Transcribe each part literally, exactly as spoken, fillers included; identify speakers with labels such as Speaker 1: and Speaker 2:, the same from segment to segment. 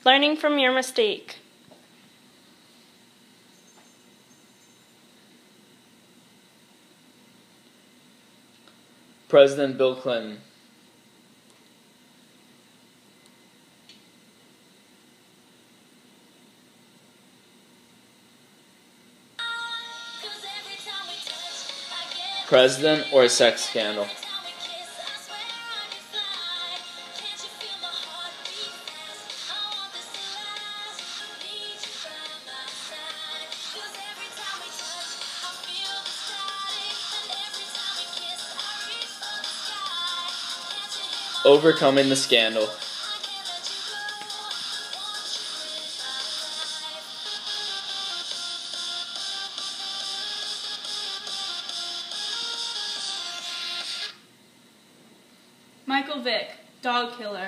Speaker 1: Learning from your mistake.
Speaker 2: President Bill Clinton. President or a sex scandal? Overcoming the scandal.
Speaker 3: Michael Vick, dog killer.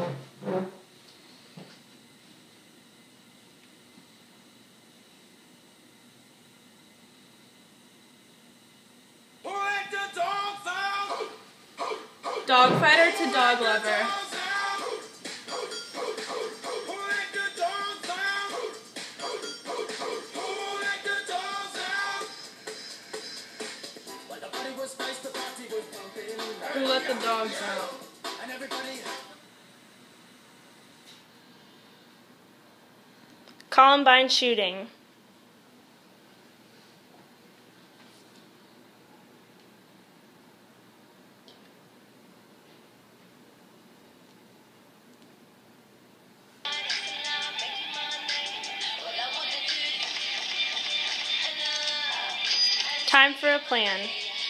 Speaker 3: Dog fighter to dog lover. Who let the dogs out?
Speaker 1: Columbine shooting. Time for a plan.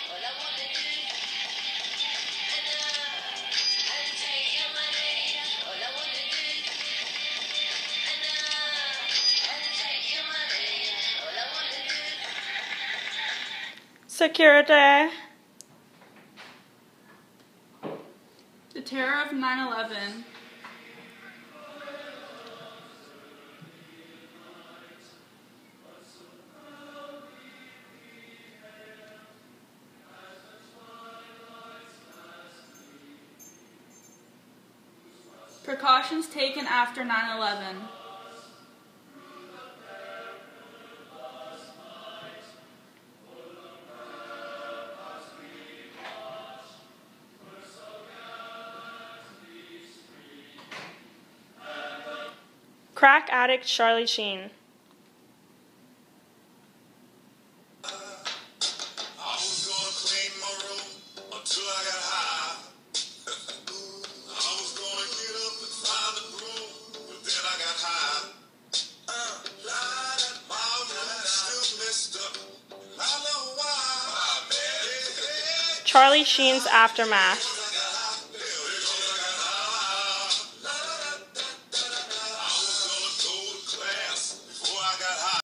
Speaker 1: Security.
Speaker 3: The terror of nine eleven. Precautions taken after nine eleven.
Speaker 1: Crack addict Charlie Sheen. Charlie Sheen's aftermath.